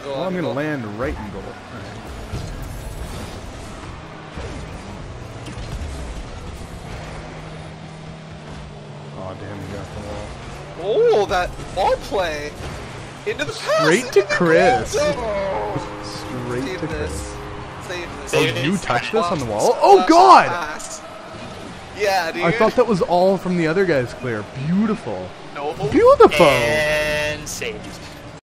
Well, I'm going to land right in goal. Right. Oh, damn, you got the wall. Oh, that ball play into the pass. Straight to Chris. Oh. Straight Save to this. Chris. Save this. Oh, you touched this on the wall? Oh, God! Yeah, dude. I thought that was all from the other guy's clear. Beautiful. No. Beautiful. And saved.